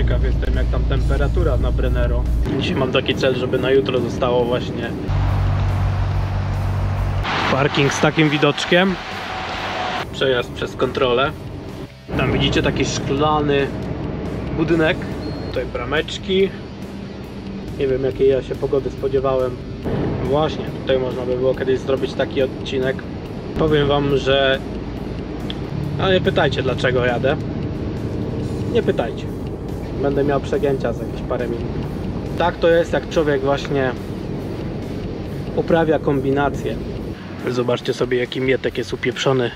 Ciekaw jestem, jak tam temperatura na Brennero. Dzisiaj mam taki cel, żeby na jutro zostało właśnie parking z takim widoczkiem. Przejazd przez kontrolę. Tam widzicie taki szklany budynek. Tutaj brameczki. Nie wiem, jakiej ja się pogody spodziewałem. Właśnie, tutaj można by było kiedyś zrobić taki odcinek. Powiem wam, że... Ale nie pytajcie, dlaczego jadę. Nie pytajcie. Będę miał przegięcia za jakieś parę minut. Tak to jest, jak człowiek właśnie uprawia kombinacje. Zobaczcie sobie, jaki mietek jest upieprzony.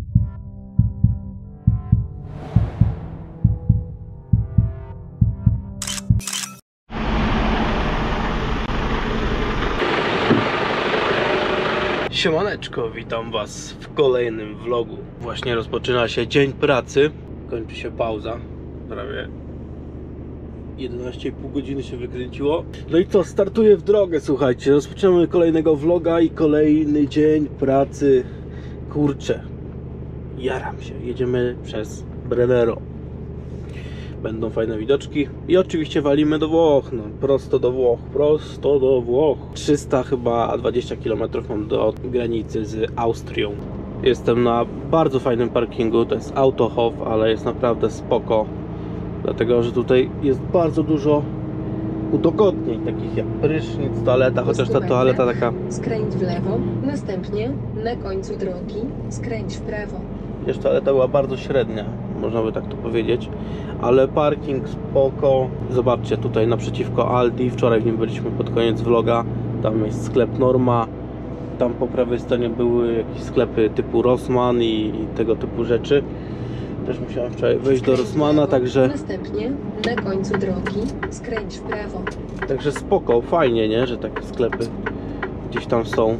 Siemaneczko, witam was w kolejnym vlogu. Właśnie rozpoczyna się dzień pracy. Kończy się pauza. Prawie 11,5 godziny się wykręciło. No i co, startuję w drogę, słuchajcie. Rozpoczynamy kolejnego vloga i kolejny dzień pracy. Kurczę, jaram się. Jedziemy przez Brennero. Będą fajne widoczki. I oczywiście walimy do Włoch. No, prosto do Włoch, prosto do Włoch. 300 chyba 20 km mam do granicy z Austrią. Jestem na bardzo fajnym parkingu. To jest Autohof, ale jest naprawdę spoko. Dlatego, że tutaj jest bardzo dużo udogodnień, takich jak prysznic, toaleta, chociaż ta toaleta taka... Skręć w lewo, następnie na końcu drogi skręć w prawo. Wiesz, toaleta była bardzo średnia, można by tak to powiedzieć, ale parking spoko. Zobaczcie, tutaj naprzeciwko Aldi, wczoraj w nim byliśmy pod koniec vloga, tam jest sklep Norma, tam po prawej stronie były jakieś sklepy typu Rossmann i tego typu rzeczy. Też musiałem wczoraj wejść do Rossmana, także... Następnie na końcu drogi skręć w prawo. Także spoko, fajnie, nie? Że takie sklepy gdzieś tam są.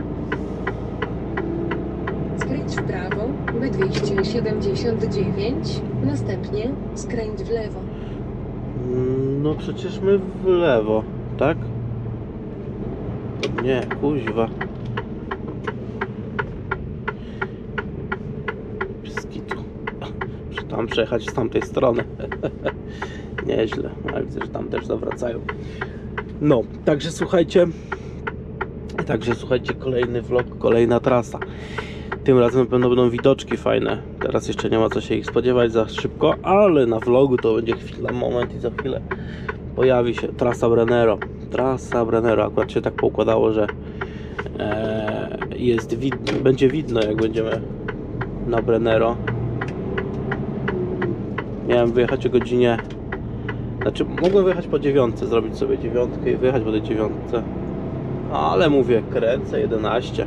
Skręć w prawo, B279, następnie skręć w lewo. No przecież my w lewo, tak? Nie, kuźwa. Skitu. Muszę tam przejechać z tamtej strony. Nieźle, ale widzę, że tam też zawracają. No, także słuchajcie, kolejny vlog, kolejna trasa. Tym razem na pewno będą widoczki fajne. Teraz jeszcze nie ma co się ich spodziewać za szybko, ale na vlogu to będzie chwila, moment i za chwilę pojawi się trasa Brennero. Trasa Brennero. Akurat się tak poukładało, że będzie widno, jak będziemy na Brennero. Miałem wyjechać o godzinie... Znaczy, mogłem wyjechać po 9, zrobić sobie 9 i wyjechać po tej 9. Ale mówię, kręcę 11.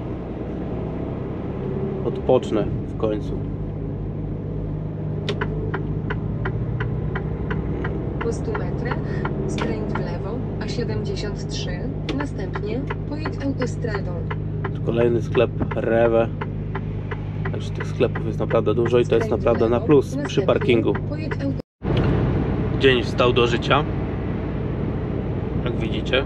Odpocznę w końcu. Po 100 metrach skręć w lewo, A73, następnie pojedź autostradą. Kolejny sklep Rewe. Także tych sklepów jest naprawdę dużo i to jest naprawdę na plus przy parkingu. Dzień wstał do życia. Jak widzicie.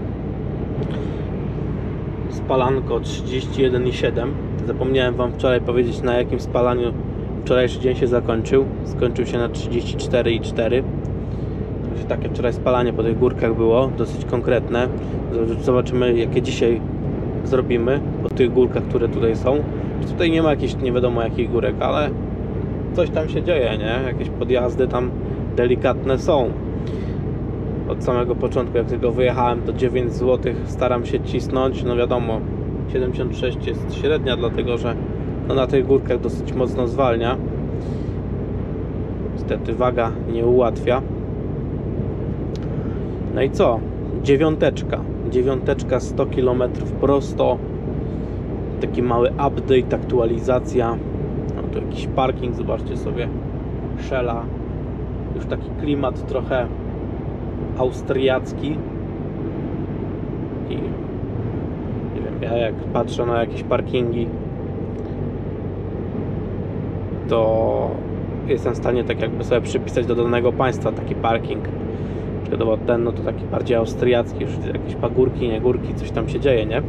Spalanko 31,7. Zapomniałem wam wczoraj powiedzieć, na jakim spalaniu wczorajszy dzień się zakończył. Skończył się na 34,4. Takie wczoraj spalanie po tych górkach było, dosyć konkretne. Zobaczymy, jakie dzisiaj zrobimy po tych górkach, które tutaj są. Tutaj nie ma jakichś nie wiadomo jakich górek, ale coś tam się dzieje, nie? Jakieś podjazdy tam delikatne są. Od samego początku, jak tylko wyjechałem, to 9 zł staram się cisnąć. No wiadomo, 76 jest średnia, dlatego że no na tych górkach dosyć mocno zwalnia. Niestety waga nie ułatwia. No i co? Dziewiąteczka 100 km prosto. Taki mały update, aktualizacja. No tu jakiś parking, zobaczcie sobie. Szela. Już taki klimat trochę austriacki. I nie wiem, ja jak patrzę na jakieś parkingi, to jestem w stanie tak jakby sobie przypisać do danego państwa taki parking. Przykładowo ten, no to taki bardziej austriacki, już jakieś pagórki, nie górki, coś tam się dzieje, nie?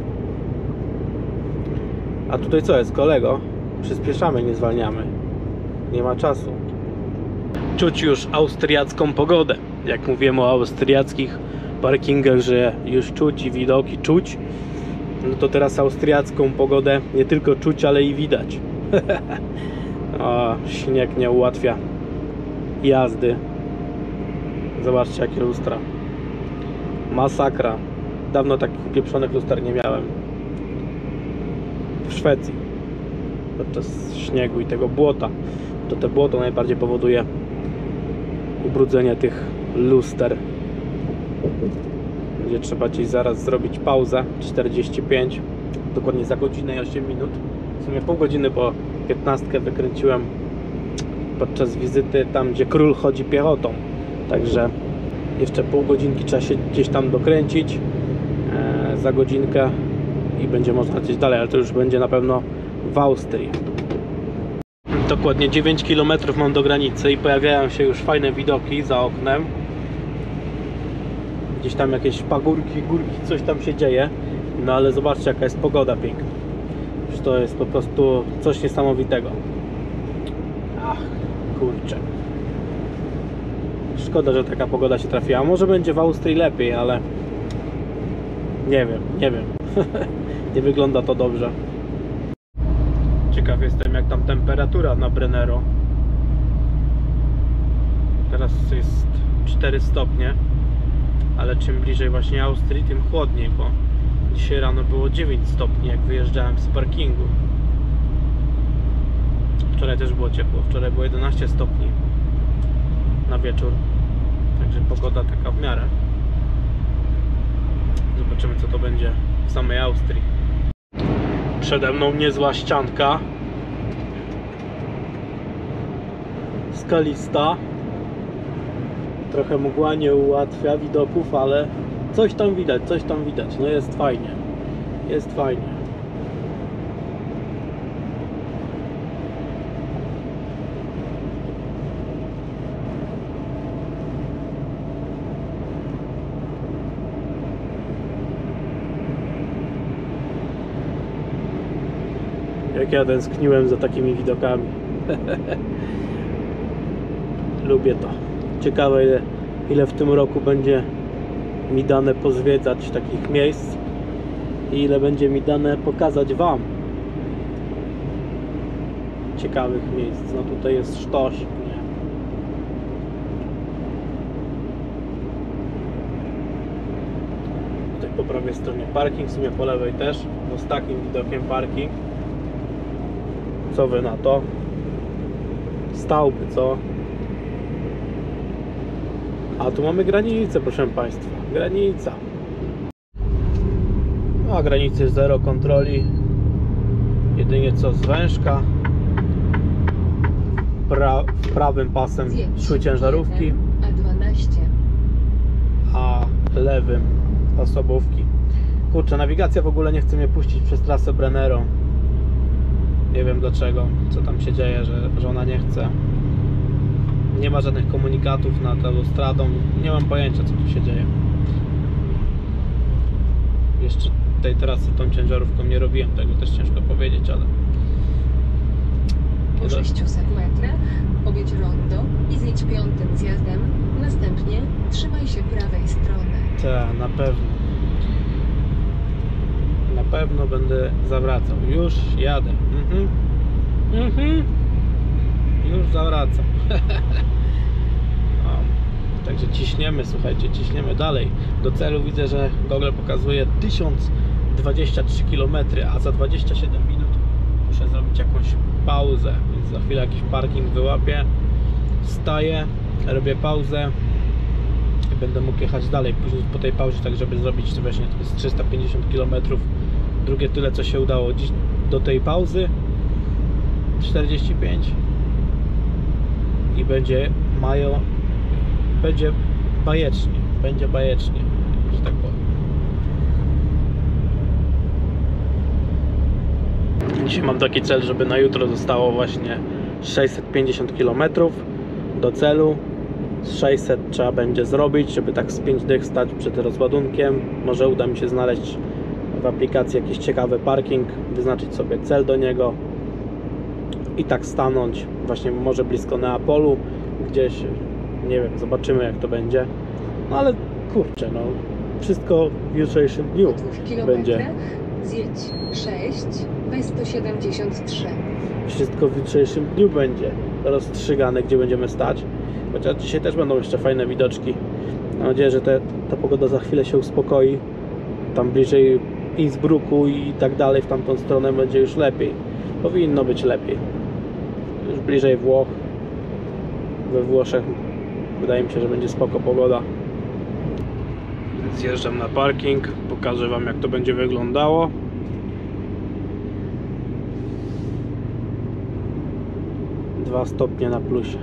A tutaj co jest, kolego? Przyspieszamy, nie zwalniamy. Nie ma czasu. czuć już austriacką pogodę. Jak mówiłem o austriackich parkingach, że już czuć i widoki czuć, no to teraz austriacką pogodę nie tylko czuć, ale i widać. O, śnieg nie ułatwia jazdy. Zobaczcie, jakie lustra. Masakra. Dawno takich pieprzonych luster nie miałem. W Szwecji. Podczas śniegu i tego błota. To te błoto najbardziej powoduje ubrudzenie tych luster. Będzie trzeba dziś zaraz zrobić pauzę. 45. Dokładnie za godzinę i 8 minut. W sumie pół godziny po 15 wykręciłem podczas wizyty tam, gdzie król chodzi piechotą. Także jeszcze pół godzinki trzeba się gdzieś tam dokręcić. Za godzinkę i będzie można lecieć dalej, ale to już będzie na pewno w Austrii. Dokładnie 9 km mam do granicy i pojawiają się już fajne widoki za oknem. Gdzieś tam jakieś pagórki, górki, coś tam się dzieje. No ale zobaczcie, jaka jest pogoda piękna. Już to jest po prostu coś niesamowitego. Ach, kurczę. Szkoda, że taka pogoda się trafiła. Może będzie w Austrii lepiej, ale nie wiem. Nie wygląda to dobrze. Ciekaw jestem, jak tam temperatura na Brennero. Teraz jest 4 stopnie, ale czym bliżej właśnie Austrii, tym chłodniej, bo dzisiaj rano było 9 stopni, jak wyjeżdżałem z parkingu. Wczoraj też było ciepło, wczoraj było 11 stopni na wieczór. Także pogoda taka w miarę. Zobaczymy, co to będzie w samej Austrii. Przede mną niezła ścianka skalista. Trochę mgła nie ułatwia widoków, ale coś tam widać. No jest fajnie. Jest fajnie. Jak ja tęskniłem za takimi widokami. Lubię to. Ciekawe, ile w tym roku będzie mi dane pozwiedzać takich miejsc i ile będzie mi dane pokazać Wam ciekawych miejsc. No tutaj jest sztosik, nie? Tutaj po prawej stronie parking, w sumie po lewej też, no z takim widokiem parking. Co Wy na to? Stałby, co? A tu mamy granicę, proszę Państwa. Granica. A granicy jest zero kontroli. Jedynie co zwężka. Prawym pasem szły ciężarówki, A12. a lewym osobówki. Kurczę, nawigacja w ogóle nie chce mnie puścić przez trasę Brennero. Nie wiem dlaczego, co tam się dzieje, że ona nie chce. Nie ma żadnych komunikatów nad autostradą. Nie mam pojęcia, co tu się dzieje. Jeszcze tej trasy tą ciężarówką nie robiłem, tego też ciężko powiedzieć, ale... Po 600 metrach objedź rondo i zjedź 5. zjazdem. Następnie trzymaj się prawej strony. Tak, na pewno. Na pewno będę zawracał. Już jadę. Już zawracam. No, także ciśniemy, słuchajcie, ciśniemy dalej. Do celu widzę, że Google pokazuje 1023 km, a za 27 minut muszę zrobić jakąś pauzę, więc za chwilę jakiś parking wyłapię, wstaję, robię pauzę i będę mógł jechać dalej później po tej pauzie, tak żeby zrobić właśnie to jest 350 km, drugie tyle co się udało dziś do tej pauzy, 45 i będzie będzie bajecznie, że tak powiem. Dzisiaj mam taki cel, żeby na jutro zostało właśnie 650 km do celu. Z 600 trzeba będzie zrobić, żeby tak z 5 dych stać przed rozładunkiem. Może uda mi się znaleźć w aplikacji jakiś ciekawy parking, wyznaczyć sobie cel do niego i tak stanąć właśnie może blisko Neapolu gdzieś, nie wiem, zobaczymy jak to będzie. No ale kurczę, no wszystko w jutrzejszym dniu będzie. Zjedź 6 B173. Wszystko w jutrzejszym dniu będzie rozstrzygane, gdzie będziemy stać. Chociaż dzisiaj też będą jeszcze fajne widoczki. Mam nadzieję, że ta pogoda za chwilę się uspokoi. Tam bliżej Innsbrucku i tak dalej, w tamtą stronę będzie już lepiej. Powinno być lepiej. Już bliżej Włoch. We Włoszech wydaje mi się, że będzie spoko pogoda. Zjeżdżam na parking. Pokażę wam jak to będzie wyglądało. Dwa stopnie na plusie.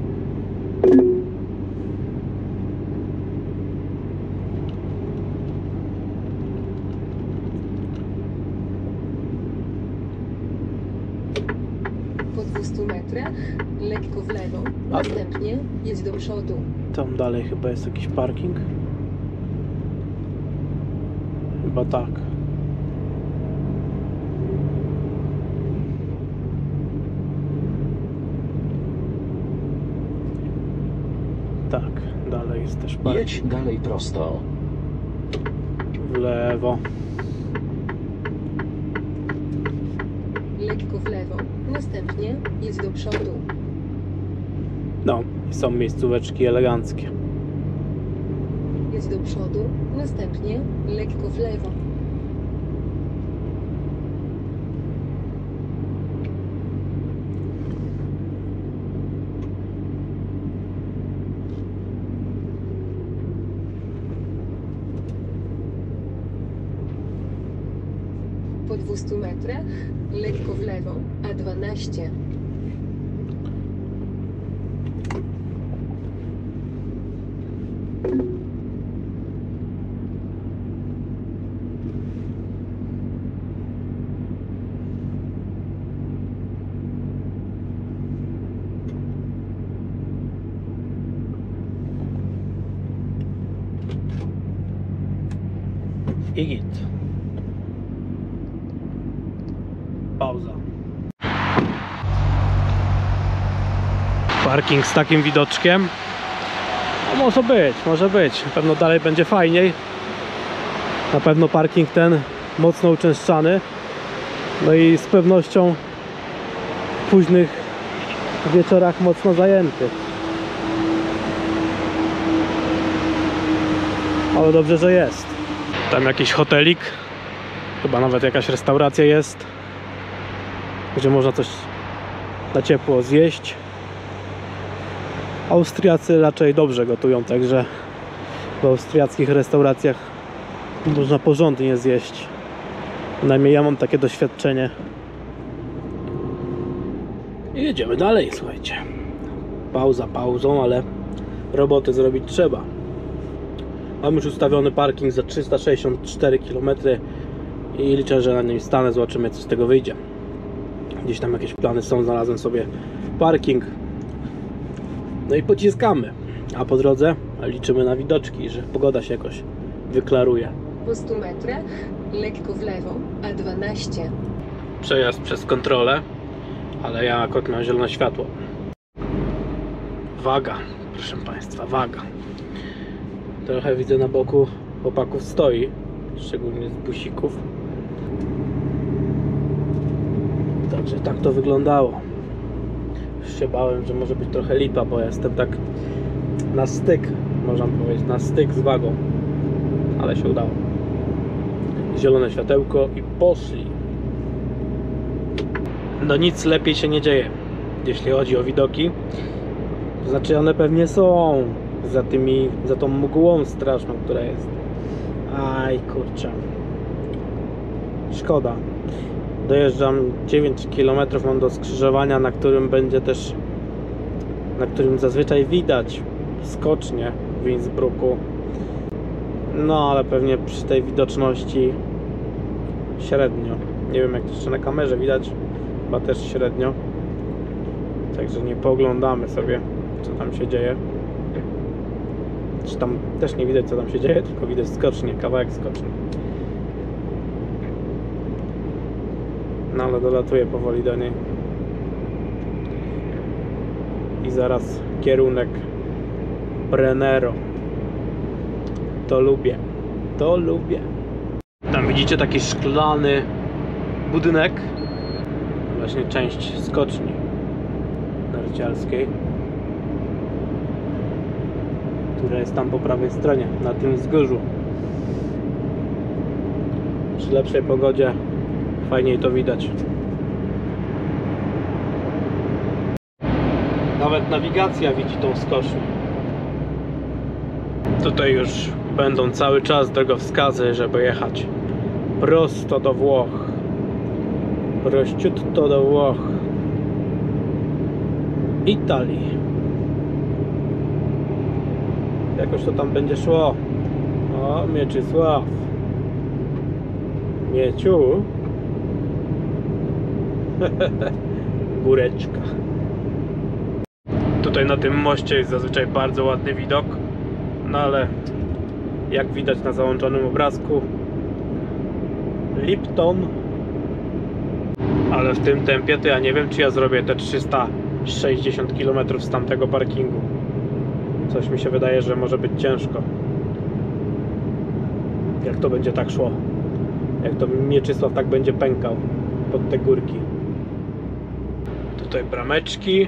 Po 200 metrach lekko w lewo, następnie jedź do przodu. Tam dalej chyba jest jakiś parking. Chyba tak. Tak, dalej jest też parking. Jedź dalej prosto. W lewo. Lekko w lewo, następnie jedź do przodu. No, i są miejscóweczki eleganckie. Jedź do przodu, następnie lekko w lewo. Po 200 metrach lekko w lewo, A12. I git. Pauza. Parking z takim widoczkiem. No może być, może być. Na pewno dalej będzie fajniej. Na pewno parking ten mocno uczęszczany. No i z pewnością w późnych wieczorach mocno zajęty. Ale dobrze, że jest. Tam jakiś hotelik. Chyba nawet jakaś restauracja jest, gdzie można coś na ciepło zjeść. Austriacy raczej dobrze gotują, także w austriackich restauracjach można porządnie zjeść. Przynajmniej ja mam takie doświadczenie. I jedziemy dalej, słuchajcie. Pauza pauzą, ale roboty zrobić trzeba. Mam już ustawiony parking za 364 km i liczę, że na nim stanę, zobaczymy co z tego wyjdzie. Gdzieś tam jakieś plany są, znalazłem sobie parking. No i pociskamy. A po drodze liczymy na widoczki, że pogoda się jakoś wyklaruje. Po 100 metrach lekko w lewo, A12. Przejazd przez kontrolę, ale ja akurat miałem zielone światło. Waga, proszę Państwa, waga. Trochę widzę na boku chłopaków stoi, szczególnie z busików. Także tak to wyglądało. Już się bałem, że może być trochę lipa, bo jestem tak na styk, można powiedzieć, na styk z wagą. Ale się udało. Zielone światełko i poszli. No nic lepiej się nie dzieje, jeśli chodzi o widoki. To znaczy one pewnie są za tą mgłą straszną, która jest. Aj kurczę. Szkoda. Dojeżdżam 9 km, mam do skrzyżowania, na którym zazwyczaj widać skocznie w Innsbrucku. No ale pewnie przy tej widoczności średnio. Nie wiem jak to jeszcze na kamerze widać, chyba też średnio. Także nie pooglądamy sobie co tam się dzieje. Czy tam też nie widać co tam się dzieje, tylko widać skocznie, kawałek skoczny. No ale dolatuję powoli do niej. i zaraz kierunek Brennero. To lubię, to lubię. Tam widzicie taki szklany budynek, właśnie część skoczni narciarskiej, która jest tam po prawej stronie, na tym wzgórzu. Przy lepszej pogodzie fajniej to widać. Nawet nawigacja widzi tą skocznię. Tutaj już będą cały czas drogowskazy, żeby jechać prosto do Włoch. Prościutto do Włoch. Italii. Jakoś to tam będzie szło. O, Mieczysław. Mieciu. Góreczka. Tutaj na tym moście jest zazwyczaj bardzo ładny widok. No ale jak widać na załączonym obrazku, Lipton. Ale w tym tempie to ja nie wiem, czy ja zrobię te 360 km z tamtego parkingu. Coś mi się wydaje, że może być ciężko. Jak to będzie tak szło. Jak to Mieczysław tak będzie pękał pod te górki. Tutaj brameczki.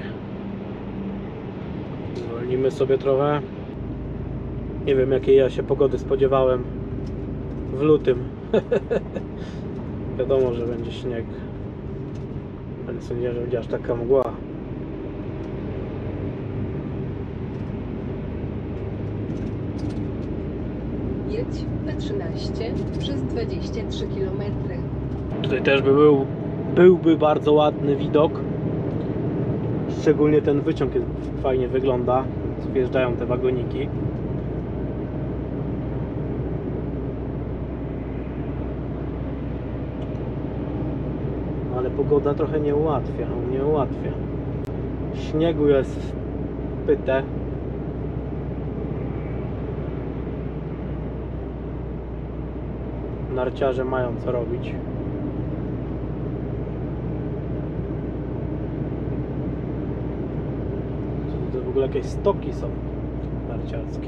Zwolnimy sobie trochę. Nie wiem, jakiej ja się pogody spodziewałem w lutym. Wiadomo, że będzie śnieg, ale nie sądziłem, że będzie aż taka mgła. Jedź P13 przez 23 km. Tutaj też byłby bardzo ładny widok. Szczególnie ten wyciąg fajnie wygląda. Wjeżdżają te wagoniki. Ale pogoda trochę nie ułatwia. Śniegu jest w pytę. Narciarze mają co robić. To w ogóle jakieś stoki są narciarskie.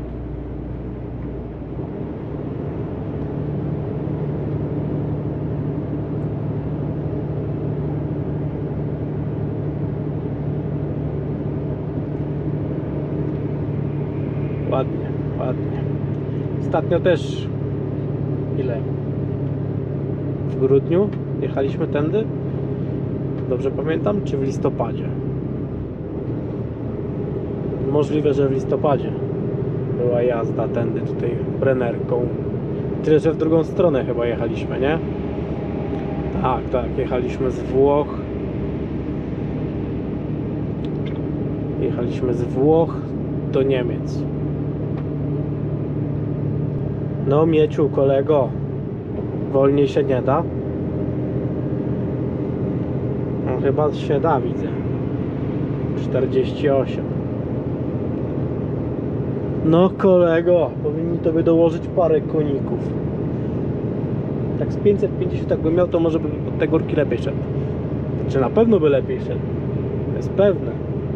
Ładnie, ładnie. Ostatnio też ile? W grudniu jechaliśmy tędy? Dobrze pamiętam? Czy w listopadzie? Możliwe, że w listopadzie była jazda tędy tutaj Brennerką. Tyle, że w drugą stronę chyba jechaliśmy, nie? Tak, jechaliśmy z Włoch. Jechaliśmy z Włoch do Niemiec. No Mieciu, kolego, wolniej się nie da. No chyba się da, widzę. 48. No kolego, powinni tobie dołożyć parę koników. Tak z 550 jakbym miał, to może by pod te górki lepiej szedł. Czy na pewno by lepiej szedł? To jest pewne.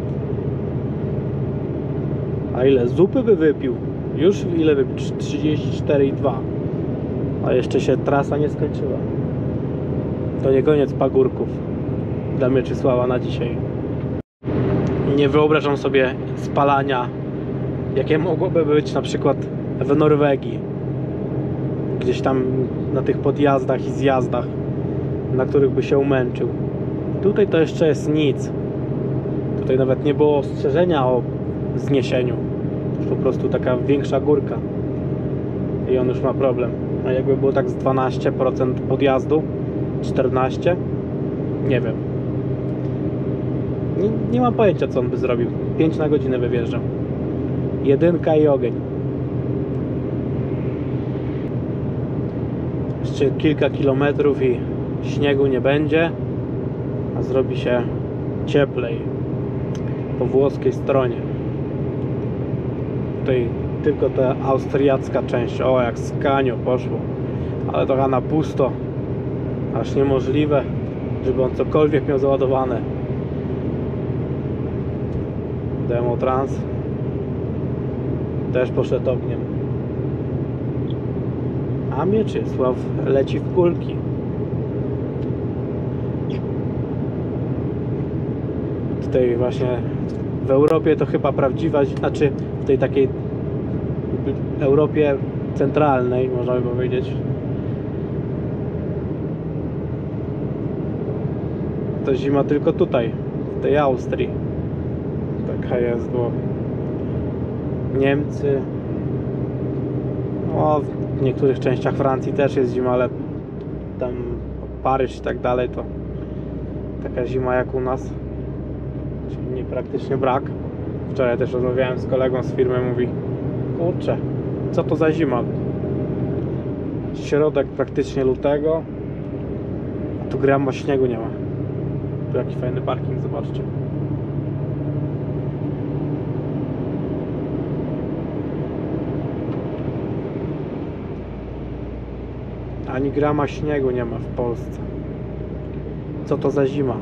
A ile zupy by wypił? Już ile wypił? 34,2. A jeszcze się trasa nie skończyła. To nie koniec pagórków dla Mieczysława na dzisiaj. Nie wyobrażam sobie spalania, jakie mogłoby być na przykład w Norwegii. Gdzieś tam na tych podjazdach i zjazdach, na których by się umęczył. Tutaj to jeszcze jest nic. Tutaj nawet nie było ostrzeżenia o zniesieniu. To już po prostu taka większa górka i on już ma problem. A jakby było tak z 12% podjazdu, 14%, nie wiem. Nie mam pojęcia, co on by zrobił. 5 na godzinę by wjeżdżał. Jedynka i ogień. Jeszcze kilka kilometrów i śniegu nie będzie, a zrobi się cieplej po włoskiej stronie. Tutaj tylko ta austriacka część. O, jak z Kanio poszło, ale trochę na pusto, aż niemożliwe, żeby on cokolwiek miał załadowane. Demotrans też poszedł ogniem. A Mieczysław leci w kulki. Tutaj właśnie w Europie to chyba prawdziwa, znaczy w tej takiej Europie centralnej, można by powiedzieć, to zima tylko tutaj, w tej Austrii. Taka jest, bo Niemcy, no, w niektórych częściach Francji też jest zima, ale tam Paryż i tak dalej to taka zima jak u nas, czyli nie praktycznie brak. Wczoraj też rozmawiałem z kolegą z firmy, mówi: kurczę, co to za zima? Środek praktycznie lutego, a tu grama śniegu nie ma. Tu jaki fajny parking, zobaczcie. Ani grama śniegu nie ma w Polsce. Co to za zima?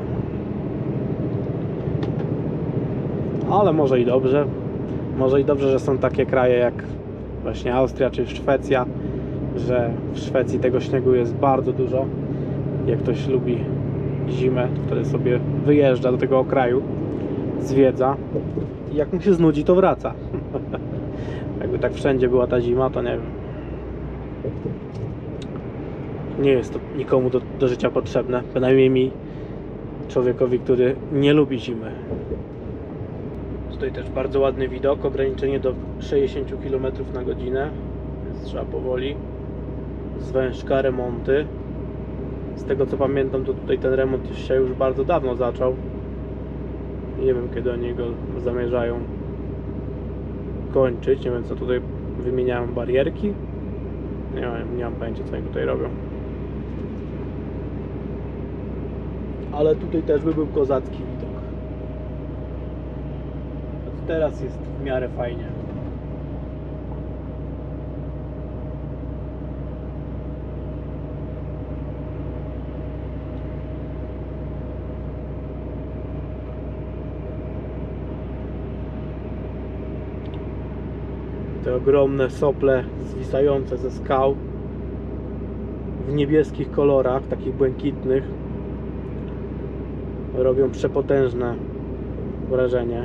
Ale może i dobrze. Może i dobrze, że są takie kraje jak właśnie Austria czy Szwecja, że w Szwecji tego śniegu jest bardzo dużo. Jak ktoś lubi zimę, to wtedy sobie wyjeżdża do tego kraju, zwiedza i jak mu się znudzi, to wraca. Jakby tak wszędzie była ta zima, to nie wiem. Nie jest to nikomu do życia potrzebne, bynajmniej mi, człowiekowi, który nie lubi zimy. Tutaj też bardzo ładny widok, ograniczenie do 60 km na godzinę, więc trzeba powoli. Zwężka, remonty. Z tego co pamiętam, to tutaj ten remont się już bardzo dawno zaczął. Nie wiem, kiedy oni go zamierzają kończyć. Nie wiem, co tutaj wymieniają, barierki. Nie mam pojęcia, co oni tutaj robią. Ale tutaj też by był kozacki widok. Teraz jest w miarę fajnie. Te ogromne sople zwisające ze skał w niebieskich kolorach, takich błękitnych, robią przepotężne wrażenie.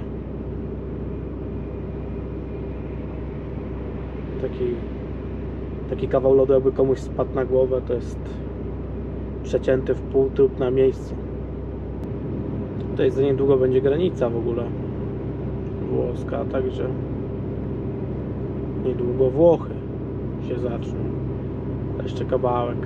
Taki kawał lodu, jakby komuś spadł na głowę, to jest przecięty w pół trup na miejscu. Tutaj za niedługo będzie granica w ogóle włoska, także niedługo Włochy się zaczną. Jeszcze kawałek.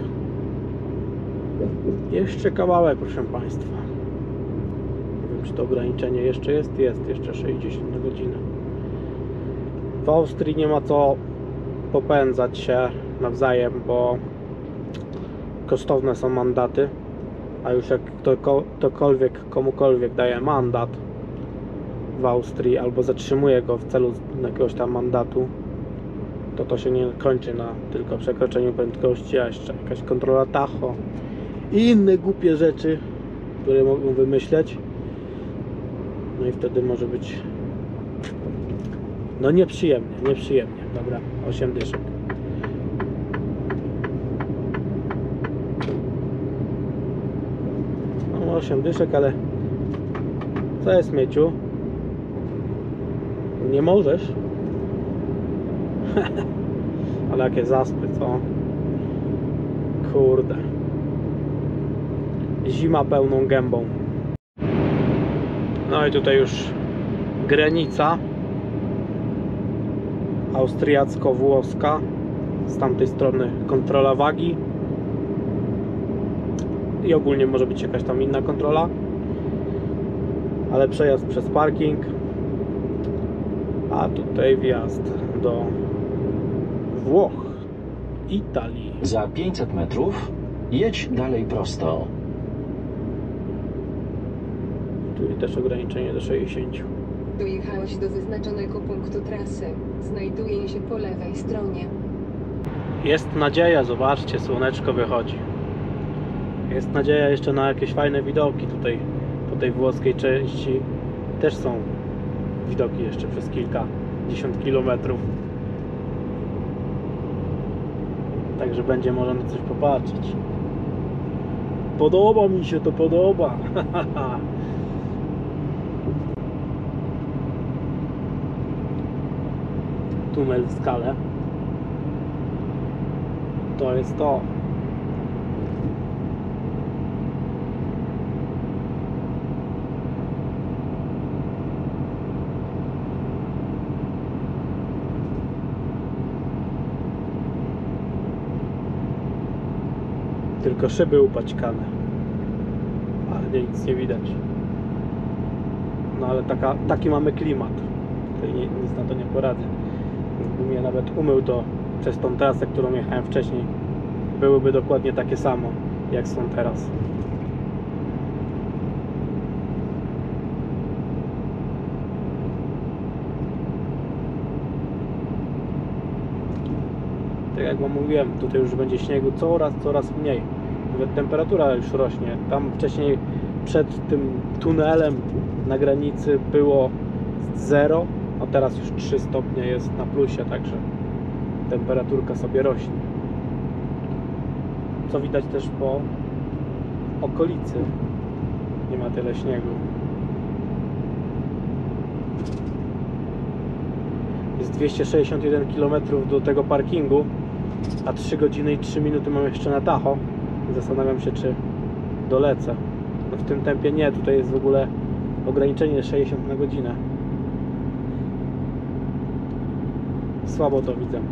Jeszcze kawałek, proszę Państwa. Nie wiem, czy to ograniczenie jeszcze jest. Jest jeszcze 60 na godzinę. W Austrii nie ma co popędzać się nawzajem, bo kosztowne są mandaty. A już jak ktokolwiek komukolwiek daje mandat w Austrii albo zatrzymuje go w celu jakiegoś tam mandatu, to się nie kończy na tylko przekroczeniu prędkości, a jeszcze jakaś kontrola tacho i inne głupie rzeczy, które mogą wymyśleć. No i wtedy może być no nieprzyjemnie. Dobra, 8 dyszek. No 8 dyszek, ale co jest, Mieciu? Nie możesz? Ale jakie zaspy, co? Kurde. Zima pełną gębą. No i tutaj już granica austriacko-włoska. Z tamtej strony kontrola wagi. I ogólnie może być jakaś tam inna kontrola. Ale przejazd przez parking. A tutaj wjazd do Włoch, Italii. Za 500 metrów jedź dalej prosto. Tu też ograniczenie do 60. Dojechałeś do wyznaczonego punktu trasy. Znajduje się po lewej stronie. Jest nadzieja, zobaczcie, słoneczko wychodzi. Jest nadzieja jeszcze na jakieś fajne widoki tutaj po tej włoskiej części. Też są widoki jeszcze przez kilkadziesiąt kilometrów. Także będzie można na coś popatrzeć. Podoba mi się to, podoba. Tunel w skale. To jest to. Tylko szyby upaćkane, ale nic nie widać. No ale taki mamy klimat. Tutaj nic na to nie poradzę. Gdybym je nawet umył, to przez tą trasę, którą jechałem wcześniej, byłyby dokładnie takie samo, jak są teraz. Tak jak wam mówiłem, tutaj już będzie śniegu coraz mniej. Nawet temperatura już rośnie. Tam wcześniej przed tym tunelem na granicy było 0, a teraz już 3 stopnie jest na plusie, także temperaturka sobie rośnie. Co widać też po okolicy. Nie ma tyle śniegu. Jest 261 km do tego parkingu, a 3 godziny i 3 minuty mam jeszcze na Tahoe. Zastanawiam się, czy dolecę. No w tym tempie nie, tutaj jest w ogóle ograniczenie 60 na godzinę. Słabo to widzę.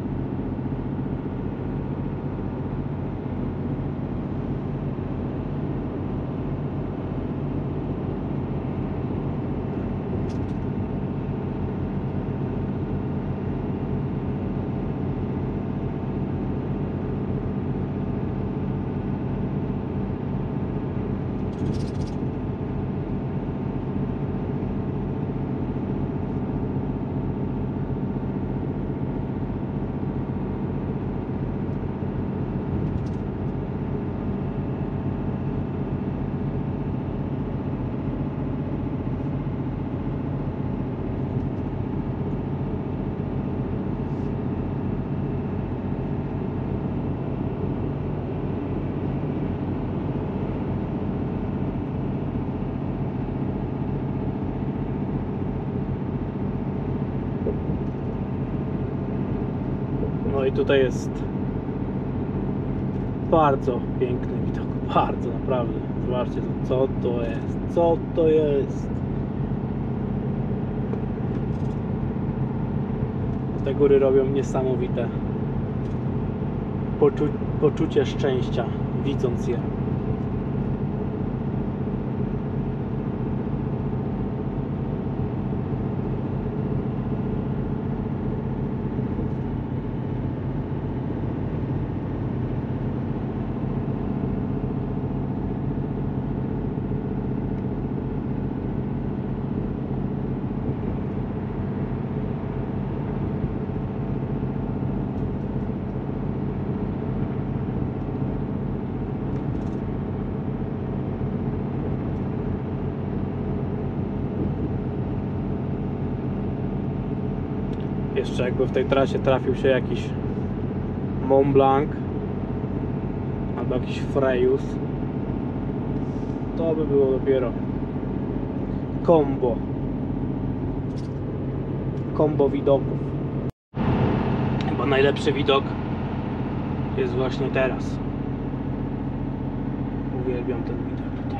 No i tutaj jest bardzo piękny widok, bardzo naprawdę. Zobaczcie, co to jest, co to jest. Te góry robią niesamowite poczucie szczęścia, widząc je. Jeszcze jakby w tej trasie trafił się jakiś Mont Blanc albo jakiś Frejus, to by było dopiero kombo widoków. Chyba najlepszy widok jest właśnie teraz. Uwielbiam ten widok tutaj.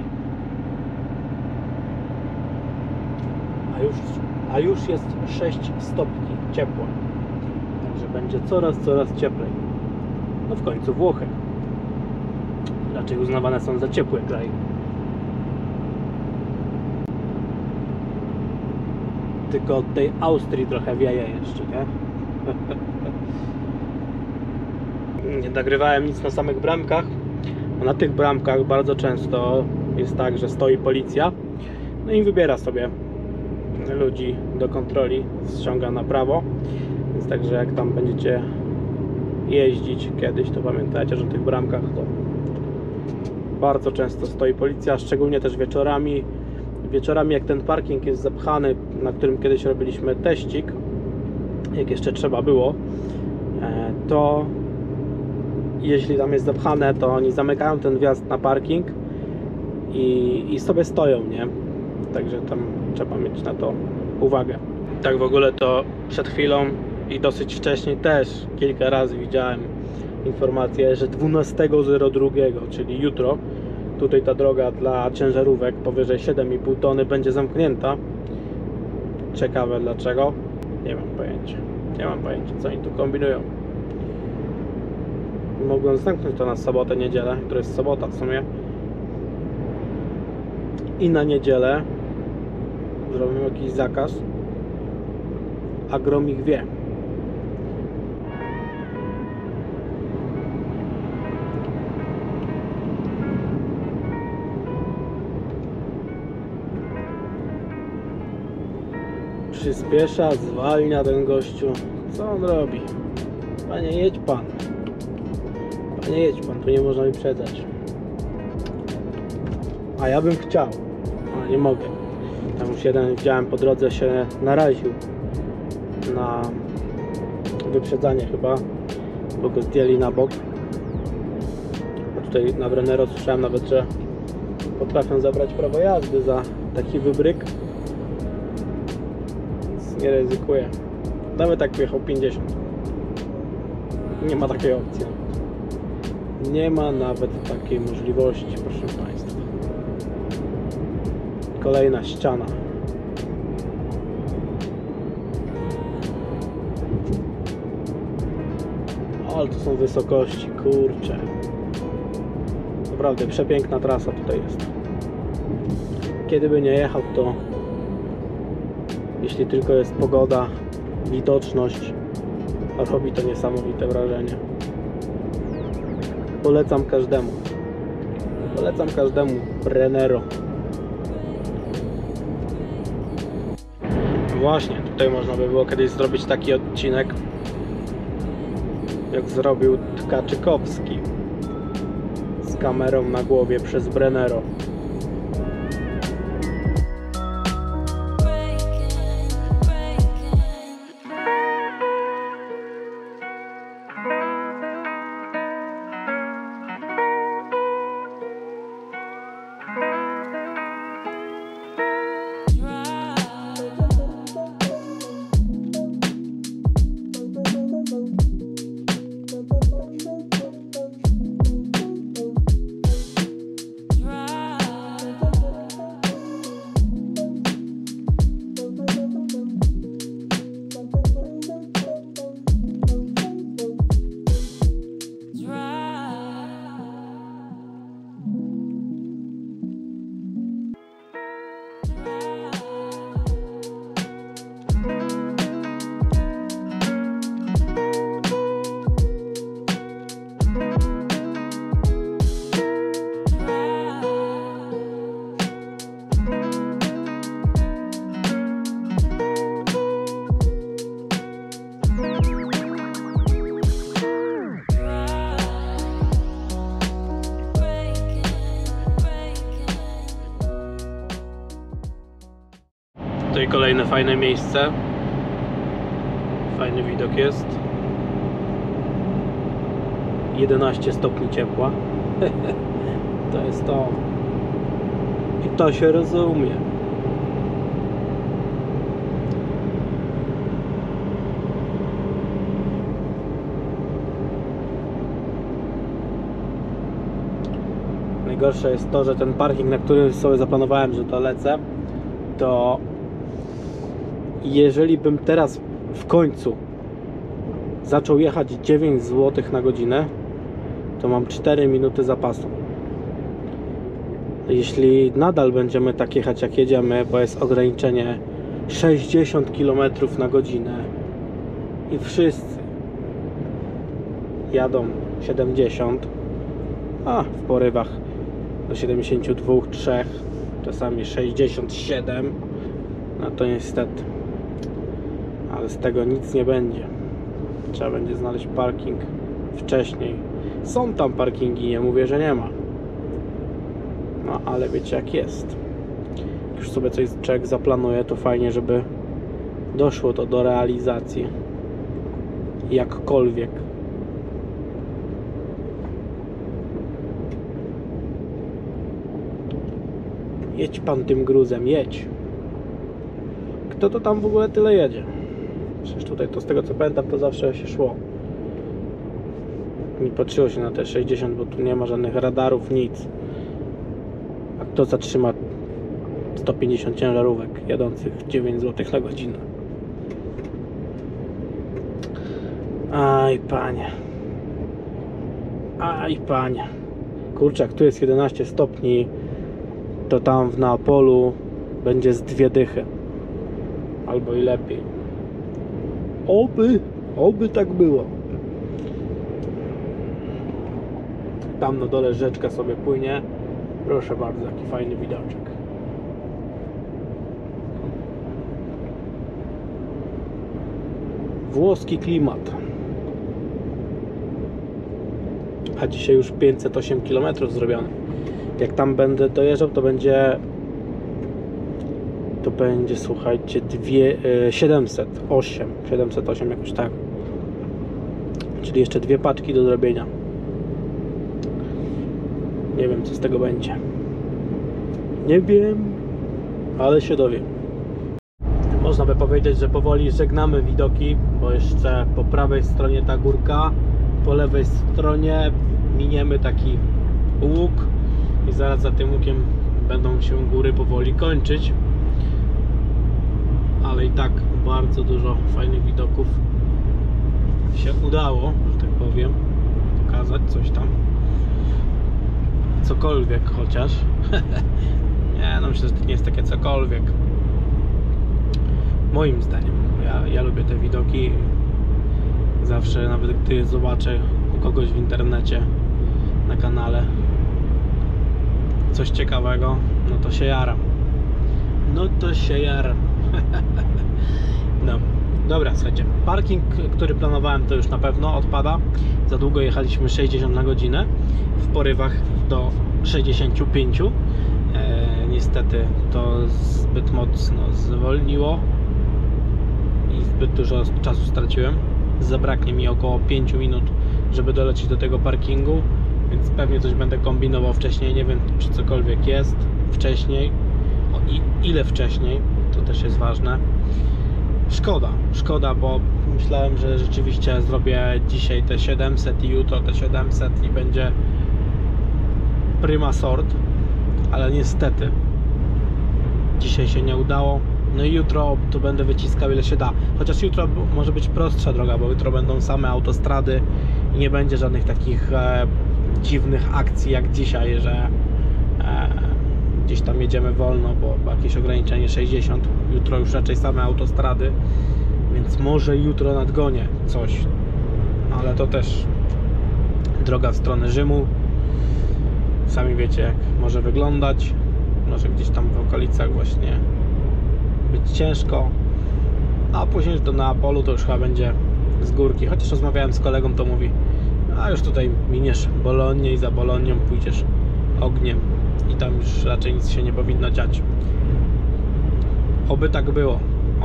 A już jest 6 stopni ciepło. Także będzie coraz cieplej. No w końcu Włochy raczej uznawane są za ciepły kraj. Tylko od tej Austrii trochę wieje jeszcze, nie? Nie nagrywałem nic na samych bramkach. A na tych bramkach bardzo często jest tak, że stoi policja, no i wybiera sobie ludzi do kontroli, ściąga na prawo. Więc także jak tam będziecie jeździć kiedyś, to pamiętajcie, że na tych bramkach to bardzo często stoi policja, szczególnie też wieczorami, wieczorami jak ten parking jest zapchany, na którym kiedyś robiliśmy teścik, jak jeszcze trzeba było, to jeśli tam jest zapchane, to oni zamykają ten wjazd na parking i sobie stoją, nie? Także tam trzeba mieć na to uwagę. Tak w ogóle to przed chwilą i dosyć wcześniej też kilka razy widziałem informację, że 12.02, czyli jutro, tutaj ta droga dla ciężarówek powyżej 7,5 tony będzie zamknięta. Ciekawe dlaczego? Nie mam pojęcia. Nie mam pojęcia, co oni tu kombinują. Mogą zamknąć to na sobotę, niedzielę, to jest sobota w sumie. I na niedzielę zrobią jakiś zakaz. A grom ich wie. Przyspiesza, zwalnia ten gościu. Co on robi? Panie, jedź pan. Panie, jedź pan, tu nie można wyprzedzać. A ja bym chciał, ale nie mogę. Tam już jeden widziałem po drodze się naraził na wyprzedzanie chyba, bo go zdjęli na bok. A tutaj na Brennero słyszałem nawet, że potrafią zabrać prawo jazdy za taki wybryk. Więc nie ryzykuję. Nawet jak jechał 50. Nie ma takiej opcji. Nie ma nawet takiej możliwości, proszę Państwa. Kolejna ściana. Ale to są wysokości, kurczę. Naprawdę przepiękna trasa tutaj jest. Kiedy by nie jechał, to jeśli tylko jest pogoda, widoczność, robi to niesamowite wrażenie. Polecam każdemu. Polecam każdemu Brennero. Właśnie, tutaj można by było kiedyś zrobić taki odcinek, jak zrobił Tkaczykowski z kamerą na głowie przez Brennero. Tutaj kolejne fajne miejsce. Fajny widok jest. 11 stopni ciepła. To jest to. I to się rozumie. Najgorsze jest to, że ten parking, na którym sobie zaplanowałem, że to lecę, to jeżeli bym teraz w końcu zaczął jechać 9 zł na godzinę, to mam 4 minuty zapasu. Jeśli nadal będziemy tak jechać jak jedziemy, bo jest ograniczenie 60 km na godzinę i wszyscy jadą 70, a w porywach do 72, 3, czasami 67, no to niestety, ale z tego nic nie będzie. Trzeba będzie znaleźć parking wcześniej. Są tam parkingi, nie mówię, że nie ma. No ale wiecie jak jest. jak już sobie coś człowiek zaplanuje, to fajnie, żeby doszło to do realizacji. Jakkolwiek. Jedź pan tym gruzem, jedź. Kto to tam w ogóle tyle jedzie? Przecież tutaj to z tego co pamiętam to zawsze się szło. Nie patrzyło się na te 60, bo tu nie ma żadnych radarów, nic. A kto zatrzyma 150 ciężarówek jadących 9 zł na godzinę? Aj panie. Aj panie. Kurczę, jak tu jest 11 stopni, to tam w Neapolu będzie z 2 dychy. Albo i lepiej. Oby tak było. Tam na dole rzeczka sobie płynie. Proszę bardzo, jaki fajny widoczek. Włoski klimat. A dzisiaj już 508 km zrobione. Jak tam będę dojeżdżał, to będzie, słuchajcie, 708 jakoś tak. Czyli jeszcze 2 paczki do zrobienia. Nie wiem, co z tego będzie. Nie wiem, ale się dowiem. Można by powiedzieć, że powoli żegnamy widoki, bo jeszcze po prawej stronie ta górka, po lewej stronie miniemy taki łuk i zaraz za tym łukiem będą się góry powoli kończyć. Ale i tak bardzo dużo fajnych widoków się udało, że tak powiem, pokazać coś tam. Cokolwiek chociaż. Nie, no myślę, że to nie jest takie cokolwiek. Moim zdaniem. Ja lubię te widoki. Zawsze, nawet gdy zobaczę u kogoś w internecie, na kanale coś ciekawego, no to się jaram. No, dobra, słuchajcie. Parking, który planowałem, to już na pewno odpada. Za długo jechaliśmy 60 na godzinę. W porywach do 65. Niestety to zbyt mocno zwolniło i zbyt dużo czasu straciłem. Zabraknie mi około 5 minut, żeby dolecieć do tego parkingu, więc pewnie coś będę kombinował wcześniej. Nie wiem, czy cokolwiek jest wcześniej. I ile wcześniej, to też jest ważne. Szkoda, bo myślałem, że rzeczywiście zrobię dzisiaj te 700 i jutro te 700 i będzie prima sort, ale niestety dzisiaj się nie udało. No i jutro to będę wyciskał ile się da, chociaż jutro może być prostsza droga, bo jutro będą same autostrady i nie będzie żadnych takich dziwnych akcji jak dzisiaj, że gdzieś tam jedziemy wolno, bo jakieś ograniczenie 60. Jutro już raczej same autostrady, więc może jutro nadgonię coś, ale to też droga w stronę Rzymu. Sami wiecie, jak może wyglądać. Może gdzieś tam w okolicach właśnie być ciężko, a później do Neapolu to już chyba będzie z górki. Chociaż rozmawiałem z kolegą, to mówi, a już tutaj miniesz Bolonię i za Bolonią pójdziesz ogniem i tam już raczej nic się nie powinno dziać. Oby tak było.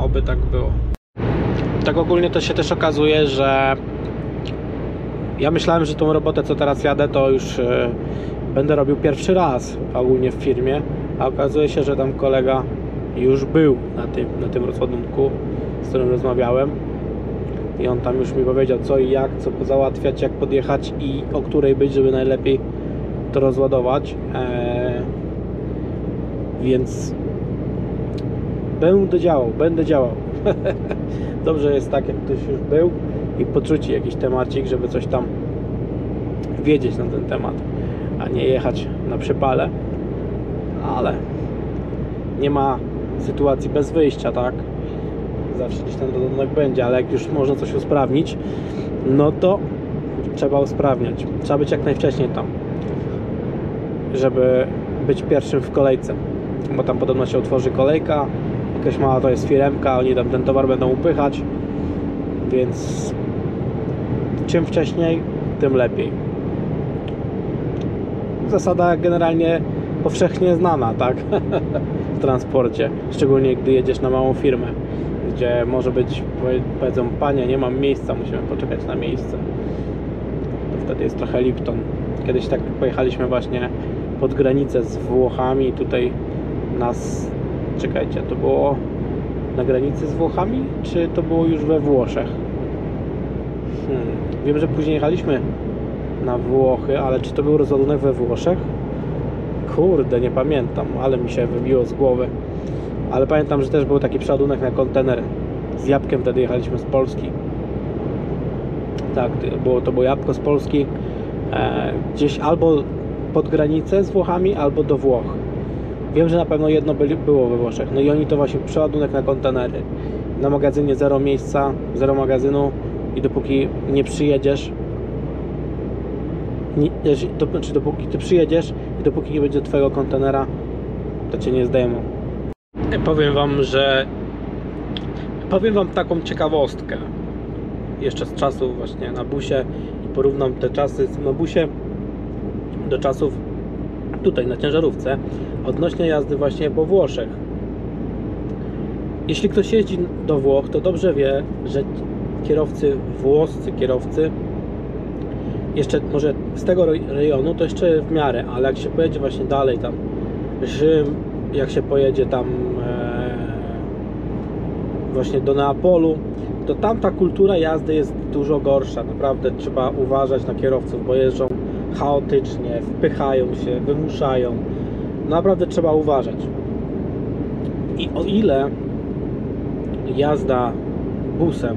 Tak ogólnie to się też okazuje, że ja myślałem, że tą robotę, co teraz jadę, to już będę robił pierwszy raz ogólnie w firmie, a okazuje się, że tam kolega już był na tym rozładunku, z którym rozmawiałem, i on tam już mi powiedział co i jak, co załatwiać, jak podjechać i o której być, żeby najlepiej to rozładować. Więc będę działał. Dobrze jest tak, jak ktoś już był i podrzuci jakiś temacik, żeby coś tam wiedzieć na ten temat, a nie jechać na przypale. Ale nie ma sytuacji bez wyjścia, tak? Zawsze gdzieś ten rozładunek będzie, ale jak już można coś usprawnić, no to trzeba usprawniać. Trzeba być jak najwcześniej tam, żeby być pierwszym w kolejce, bo tam podobno się otworzy kolejka, jakaś mała to jest firemka, oni tam ten towar będą upychać, więc czym wcześniej, tym lepiej. Zasada generalnie powszechnie znana, tak? transporcie, szczególnie gdy jedziesz na małą firmę, gdzie może być, powiedzą, panie, nie mam miejsca, musimy poczekać na miejsce. To wtedy jest trochę Lipton. Kiedyś tak pojechaliśmy właśnie pod granicę z Włochami i tutaj nas, czekajcie, to było na granicy z Włochami, czy to było już we Włoszech? Wiem, że później jechaliśmy na Włochy, ale czy to był rozładunek we Włoszech? Kurde, nie pamiętam, ale mi się wybiło z głowy. Ale pamiętam, że też był taki przeładunek na kontener. Z jabłkiem wtedy jechaliśmy z Polski. Tak, to było jabłko z Polski. Gdzieś albo pod granicę z Włochami, albo do Włoch. Wiem, że na pewno jedno było we Włoszech. No i oni to właśnie przeładunek na kontenery. Na magazynie zero miejsca, zero magazynu i dopóki nie przyjedziesz, dopóki ty przyjedziesz i dopóki nie będzie twojego kontenera, to cię nie zdejmą. Powiem wam taką ciekawostkę jeszcze z czasów właśnie na busie i porównam te czasy na busie do czasów tutaj na ciężarówce odnośnie jazdy właśnie po Włoszech. Jeśli ktoś jeździ do Włoch, to dobrze wie, że włoscy kierowcy jeszcze może z tego rejonu to jeszcze w miarę, ale jak się pojedzie właśnie dalej tam Rzym, jak się pojedzie tam właśnie do Neapolu, to tam ta kultura jazdy jest dużo gorsza. Naprawdę trzeba uważać na kierowców, bo jeżdżą chaotycznie, wpychają się, wymuszają. Naprawdę trzeba uważać. I o ile jazda busem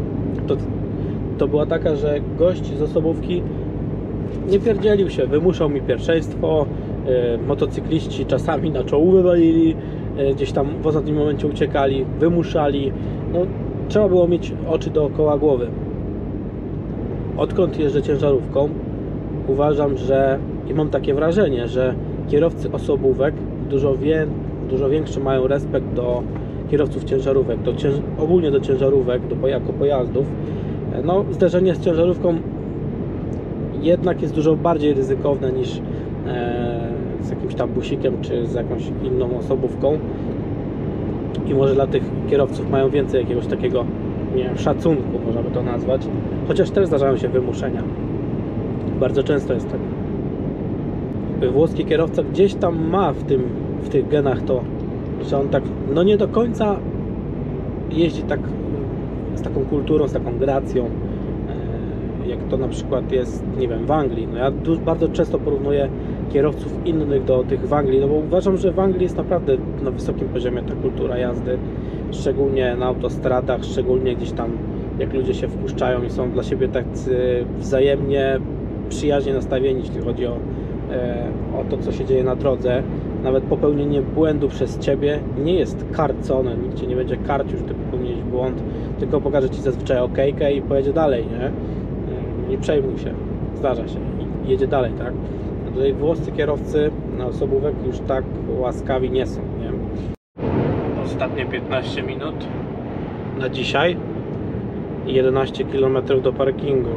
to była taka, że gość z osobówki nie pierdzielił się, wymuszał mi pierwszeństwo, motocykliści czasami na czołówę walili, gdzieś tam w ostatnim momencie uciekali, wymuszali. No, trzeba było mieć oczy dookoła głowy. Odkąd jeżdżę ciężarówką, uważam, że i mam takie wrażenie, że kierowcy osobówek dużo większy mają respekt do kierowców ciężarówek, ogólnie do ciężarówek, jako pojazdów. No, zderzenie z ciężarówką jednak jest dużo bardziej ryzykowne niż z jakimś tam busikiem czy z jakąś inną osobówką i może dla tych kierowców mają więcej jakiegoś takiego, nie wiem, szacunku, można by to nazwać, chociaż też zdarzają się wymuszenia. Bardzo często jest tak. Włoski kierowca gdzieś tam ma w tych genach to, że on tak, no nie do końca jeździ tak z taką kulturą, z taką gracją, jak to na przykład jest, nie wiem, w Anglii. No ja bardzo często porównuję kierowców innych do tych w Anglii, no bo uważam, że w Anglii jest naprawdę na wysokim poziomie ta kultura jazdy, szczególnie na autostradach, szczególnie gdzieś tam jak ludzie się wpuszczają i są dla siebie tak wzajemnie przyjaźnie nastawieni, jeśli chodzi o to, co się dzieje na drodze. Nawet popełnienie błędu przez ciebie nie jest karcone, nikt cię nie będzie karcił, że ty popełniłeś błąd, tylko pokaże ci zazwyczaj okejkę i pojedzie dalej, nie przejmuj się, zdarza się i jedzie dalej, tak? A tutaj włoscy kierowcy na osobówek już tak łaskawi nie są, nie? Ostatnie 15 minut na dzisiaj i 11 km do parkingu.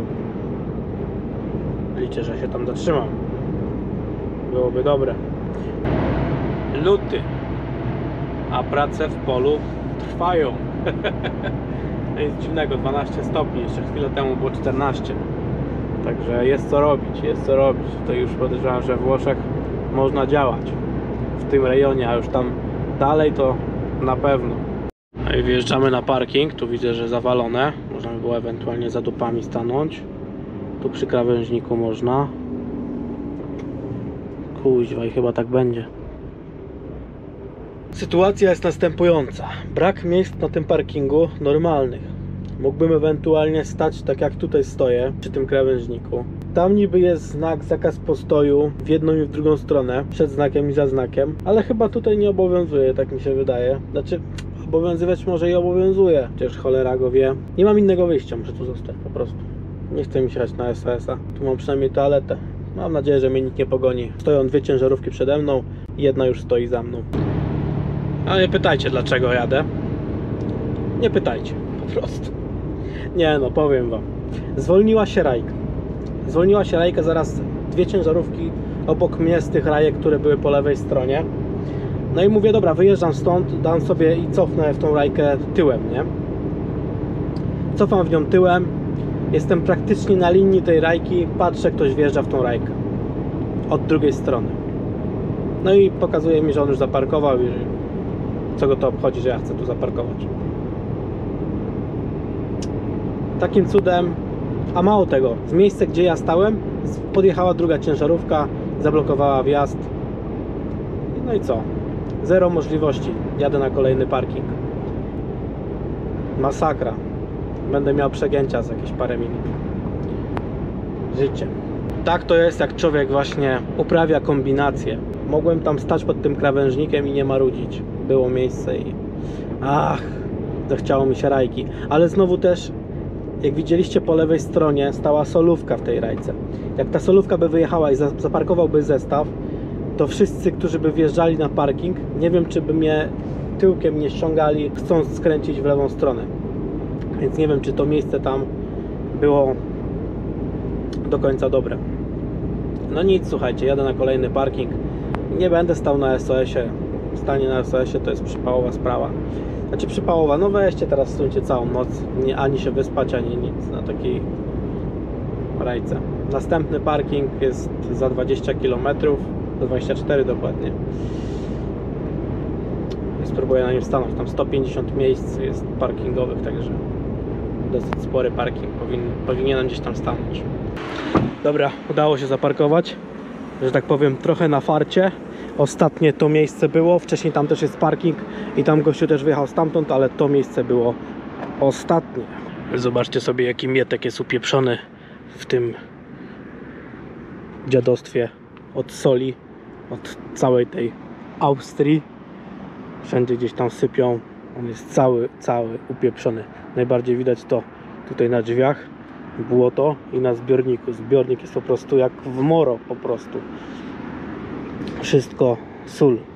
Liczę, że się tam zatrzymam. Byłoby dobre. Luty, a prace w polu trwają. Nic dziwnego, 12 stopni, jeszcze chwilę temu było 14. Także jest co robić, jest co robić. To już podejrzewam, że w Włoszech można działać w tym rejonie, a już tam dalej to na pewno. No i wjeżdżamy na parking, tu widzę, że zawalone. Można by było ewentualnie za dupami stanąć. Tu przy krawężniku można. Kuźwa, i chyba tak będzie. Sytuacja jest następująca. Brak miejsc na tym parkingu normalnych. Mógłbym ewentualnie stać tak jak tutaj stoję, przy tym krawężniku. Tam niby jest znak zakaz postoju w jedną i w drugą stronę, przed znakiem i za znakiem, ale chyba tutaj nie obowiązuje, tak mi się wydaje. Znaczy, obowiązywać może i obowiązuje, chociaż cholera go wie. Nie mam innego wyjścia, muszę tu zostać po prostu. Nie chcę mi się jechać na SOS-a. Tu mam przynajmniej toaletę. Mam nadzieję, że mnie nikt nie pogoni. Stoją dwie ciężarówki przede mną i jedna już stoi za mną. Ale nie pytajcie, dlaczego jadę. Nie pytajcie, po prostu. Nie no, powiem wam. Zwolniła się rajka. Zwolniła się rajka, zaraz dwie ciężarówki obok mnie z tych rajek, które były po lewej stronie. No i mówię, dobra, wyjeżdżam stąd, dam sobie i cofnę w tą rajkę tyłem, nie? Cofam w nią tyłem, jestem praktycznie na linii tej rajki, patrzę, ktoś wjeżdża w tą rajkę od drugiej strony. No i pokazuje mi, że on już zaparkował i co go to obchodzi, że ja chcę tu zaparkować. Takim cudem, a mało tego, z miejsca, gdzie ja stałem, podjechała druga ciężarówka, zablokowała wjazd. No i co? Zero możliwości. Jadę na kolejny parking. Masakra. Będę miał przegięcia za jakieś parę minut. Życie. Tak to jest, jak człowiek właśnie uprawia kombinację. Mogłem tam stać pod tym krawężnikiem i nie marudzić. Było miejsce i... Ach, zachciało mi się rajki. Ale znowu też, jak widzieliście po lewej stronie, stała solówka w tej rajce. Jak ta solówka by wyjechała i zaparkowałby zestaw, to wszyscy, którzy by wjeżdżali na parking, nie wiem, czy by mnie tyłkiem nie ściągali, chcąc skręcić w lewą stronę. Więc nie wiem, czy to miejsce tam było do końca dobre. No nic, słuchajcie, jadę na kolejny parking. Nie będę stał na SOS-ie. Stanie na SOS-ie to jest przypałowa sprawa. Znaczy przypałowa, no weźcie teraz, stójcie całą noc. Nie, ani się wyspać, ani nic na takiej rajce. Następny parking jest za 20 km, za 24 dokładnie. Spróbuję na nim stanąć. Tam 150 miejsc jest parkingowych, także dosyć spory parking. Powinienem gdzieś tam stanąć. Dobra, udało się zaparkować, że tak powiem, trochę na farcie. Ostatnie to miejsce było, wcześniej tam też jest parking i tam gościu też wyjechał stamtąd, ale to miejsce było ostatnie. Zobaczcie sobie, jaki mietek jest upieprzony w tym dziadostwie od soli, od całej tej Austrii. Wszędzie gdzieś tam sypią, on jest cały upieprzony. Najbardziej widać to tutaj na drzwiach, błoto, i na zbiorniku. Zbiornik jest po prostu jak w moro, po prostu. Wszystko sól.